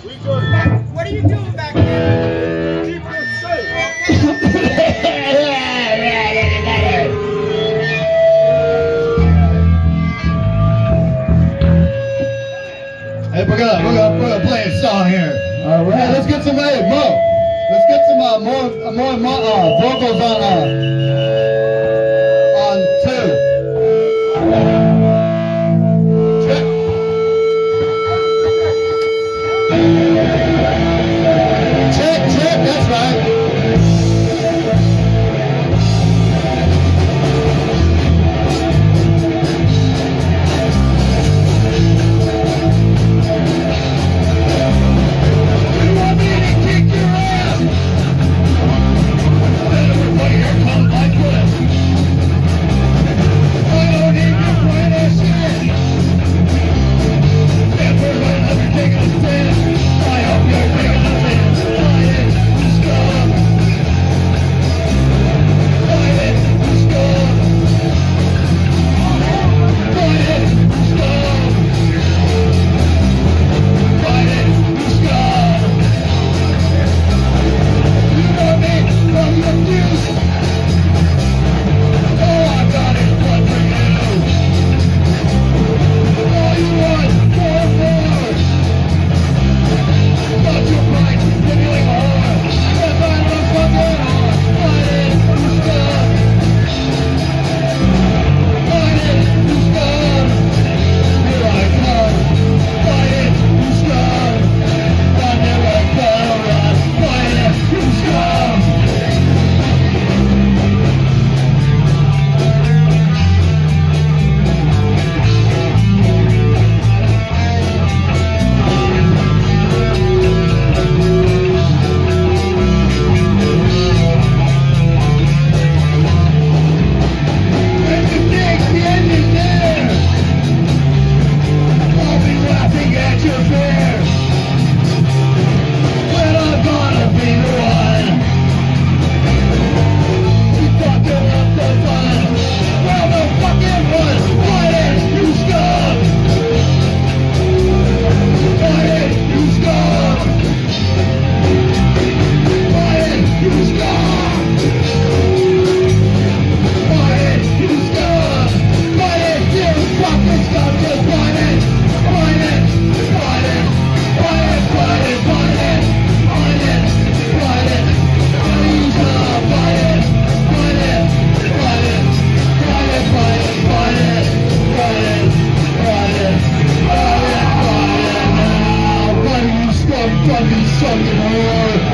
What are you doing back there? Keep us safe. Hey, we're gonna play a song here. All right. Hey, let's get some, hey, Mo. Let's get some more vocals on two. Check, that's right. Fucking sucking hard.